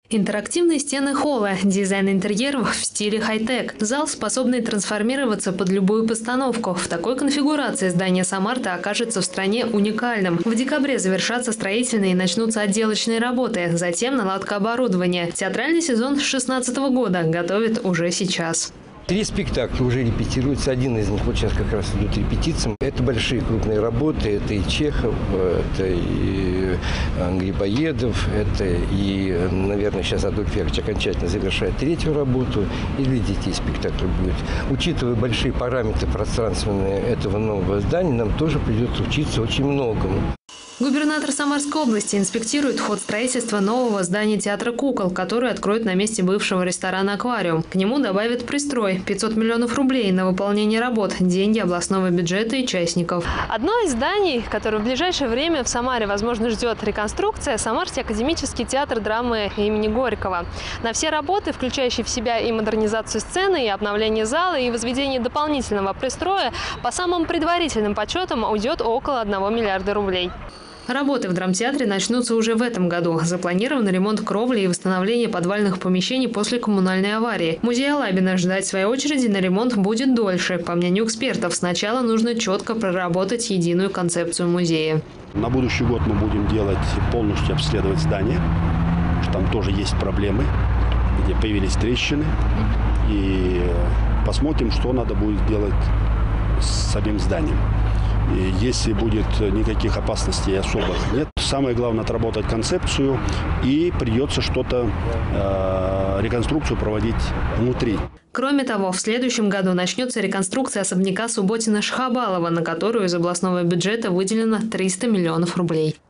Интерактивные стены холла, дизайн интерьеров в стиле хай-тек. Зал, способный трансформироваться под любую постановку. В такой конфигурации здание Самарта окажется в стране уникальным. В декабре завершатся строительные и начнутся отделочные работы. Затем наладка оборудования. Театральный сезон 2016 года готовят уже сейчас. 3 спектакля уже репетируются. Один из них вот сейчас как раз идут репетициям. Это большие крупные работы. Это и Чехов, это и Грибоедов, это и, наверное, сейчас Адольф Яковлевич окончательно завершает 3-ю работу. И для детей спектакль будет. Учитывая большие параметры пространственные этого нового здания, нам тоже придется учиться очень многому. Губернатор Самарской области инспектирует ход строительства нового здания театра кукол, который откроют на месте бывшего ресторана «Аквариум». К нему добавят пристрой – 500 миллионов рублей на выполнение работ, деньги областного бюджета и частников. Одно из зданий, которое в ближайшее время в Самаре, возможно, ждет реконструкция – Самарский академический театр драмы имени Горького. На все работы, включающие в себя и модернизацию сцены, и обновление зала, и возведение дополнительного пристроя, по самым предварительным подсчетам уйдет около 1 миллиарда рублей. Работы в драмтеатре начнутся уже в этом году. Запланирован ремонт кровли и восстановление подвальных помещений после коммунальной аварии. Музей Алабина ждать своей очереди на ремонт будет дольше. По мнению экспертов, сначала нужно четко проработать единую концепцию музея. На будущий год мы будем полностью обследовать здание. Там тоже есть проблемы, где появились трещины. И посмотрим, что надо будет делать с самим зданием. И если будет никаких опасностей особых нет, самое главное отработать концепцию, и придется реконструкцию проводить внутри. Кроме того, в следующем году начнется реконструкция особняка Субботина-Шахабалова, на которую из областного бюджета выделено 300 миллионов рублей.